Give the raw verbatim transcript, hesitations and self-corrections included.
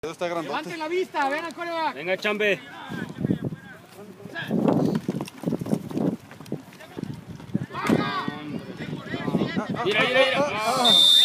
Está grandote. Levanten la vista, ven al coreback. Venga, Chambe. Mira, mira, mira.